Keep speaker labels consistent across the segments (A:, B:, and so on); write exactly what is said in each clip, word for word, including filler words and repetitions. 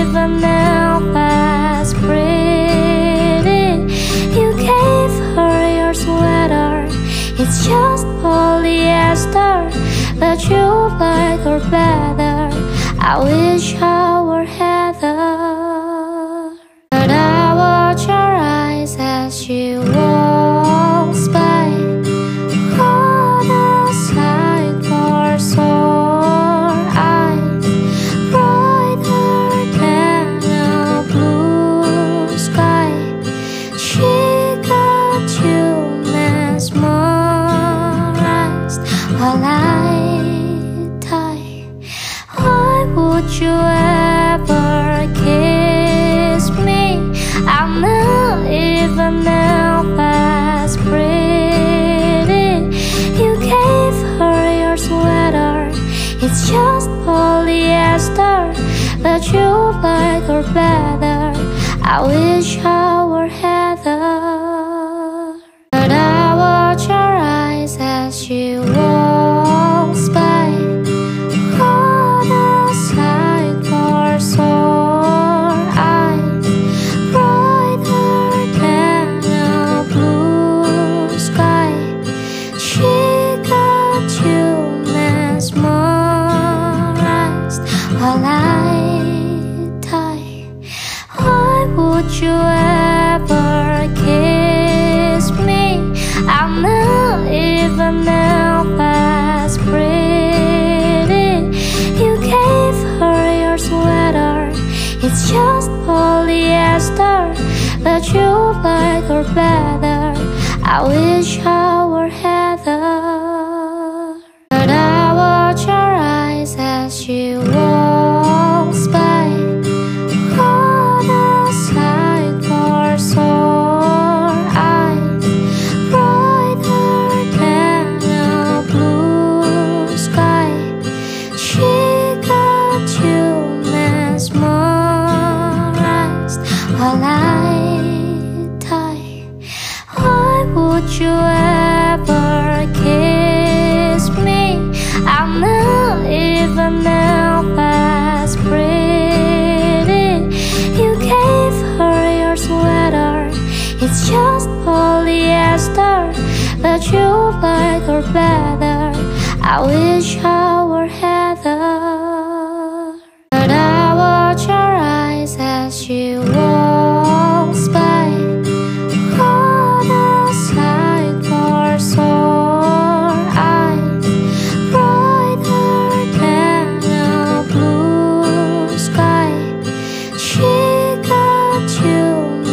A: even know as pretty. You gave her your sweater, it's just polyester, but you like her better. I wish I were Heather. But I watch your eyes as she walks by. What a sight for sore eyes, brighter than a blue sky. She got you mesmerized while I die. Why would you ever kiss me? I'm not even now as pretty. You gave her your sweater, it's just polyester, but you like her better. I wish I were Heather. But I watch your eyes as she walks by. What a sight for sore eyes, brighter than a blue sky. She got you mesmerized while I die. Why would you ever kiss me? I'm not even now as pretty. You gave her your sweater, it's just polyester, but you like her better. I wish I were Heather. But I watch your eyes as she walks by. What a sight for sore eyes, brighter than a blue sky. She got you mesmerized while I die. Why would you ever kiss me? I'm not even now as pretty. You gave her your sweater, it's just polyester, but you like her better. I wish I were Heather. But I watch your eyes as she walks by. What a sight for sore eyes, brighter than a blue sky. She got you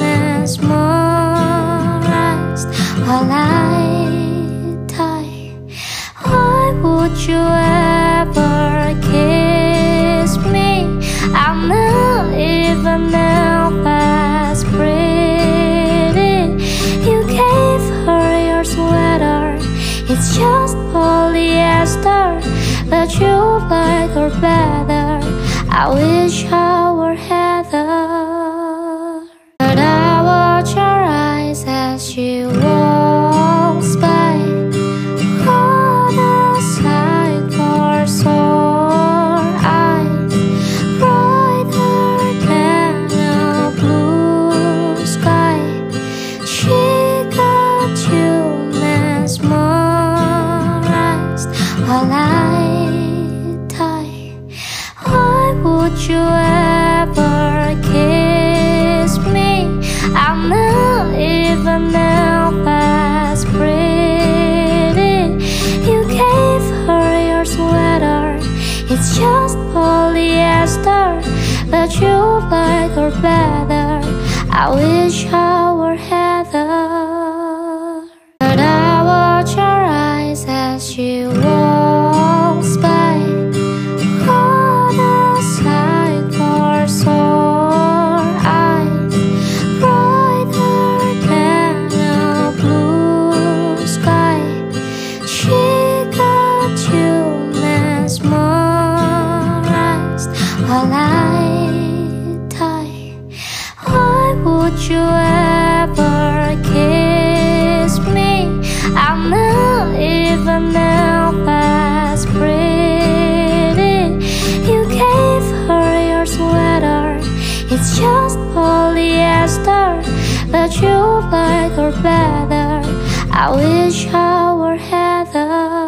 A: mesmerized while I die. Why would you ever kiss me? I'm not even now as pretty. You gave her your sweater, it's just polyester, but you like her better. I wish I were Heather. But I watch your eyes as she walks by. What a sight for sore eyes, brighter than a blue sky. She got you mesmerized while I die. Why would you ever kiss me? I'm not even now as pretty. You gave her your sweater, it's just polyester, but you like her better. I wish I were Heather. But I watch your eyes as she walks by. What a sight for sore eyes, brighter than a blue sky. She got you mesmerized while I die. Why would you ever just polyester, but you like her better. I wish I were Heather.